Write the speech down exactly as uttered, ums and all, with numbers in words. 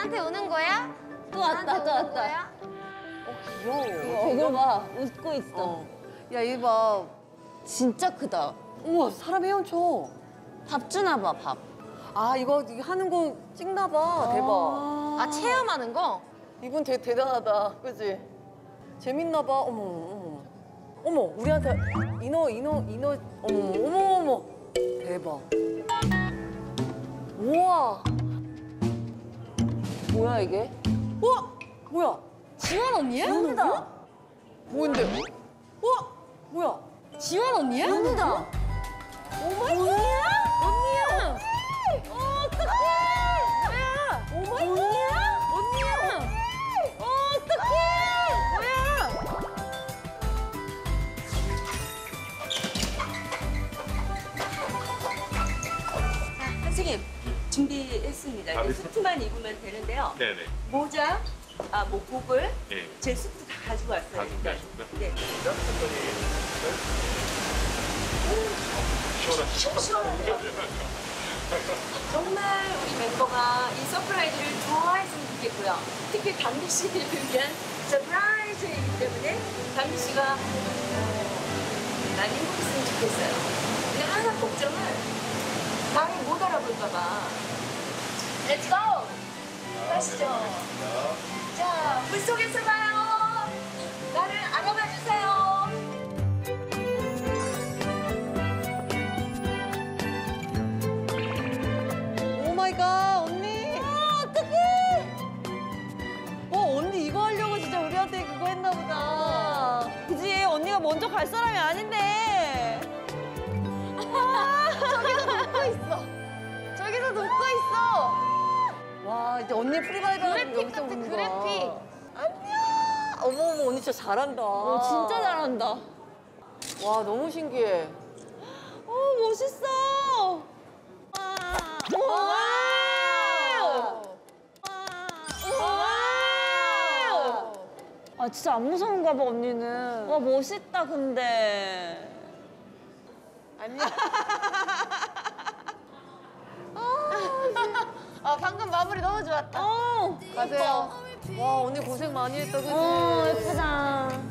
나한테 오는 거야? 또 왔다, 또 왔다. 거야? 어, 귀여워. 이거 봐, 웃고 있어. 어. 야, 얘 봐. 진짜 크다. 우와, 사람 헤엄쳐. 밥 주나 봐, 밥. 아, 이거 하는 거 찍나 봐. 대박. 아, 체험하는 거? 이분 되게 대단하다. 그치? 재밌나 봐. 어머, 어머. 어머, 우리한테 인어, 인어, 인어. 어머, 어머, 어머. 대박. 우와. 뭐야, 이게? 우와! 뭐야? 지원 언니야? 지원이다. 뭔데? 우와! 뭐야? 지원 언니야? 지원이다. 오마이갓! 언니야! 어떡해! 뭐야? 오마이갓! 언니야? 언니야! 어떡해! 뭐야? 선생님 준비했습니다. 이제 수트만 입으면 되는데요. 네네. 모자, 아, 뭐 복을 네. 제 수트 다 가지고 왔어요. 다 준비하셨고요? 네. 시원하시죠? 정말 우리 멤버가 이 서프라이즈를 좋아했으면 좋겠고요. 특히 담비 씨를 위한 서프라이즈이기 때문에 담비 씨가 어, 많이 행복했으면 좋겠어요. 근데 항상 걱정은 나를 못 알아볼까 봐. Let's go! 가시죠. 자, 물속에서 봐요. 나를 알아봐 주세요. 오 마이 갓, 언니. 아, 어떡해. 어, 언니 이거 하려고 진짜 우리한테 그거 했나 보다. 그지? 언니가 먼저 갈 사람이 아닌데. 저기서 웃고 있어. 와, 이제 언니 프리바이드 하는 그래픽 여기서 같아, 보는 그래픽. 거야. 안녕. 어머, 어머, 언니 진짜 잘한다. 어, 진짜 잘한다. 와, 너무 신기해. 어, 멋있어. 와. 아, 진짜 안 무서운가 봐, 언니는. 와, 멋있다, 근데. 안녕. 아, 방금 마무리 너무 좋았다. 어, 가세요. 와, 언니 고생 많이 했다, 그지? 어, 예쁘다.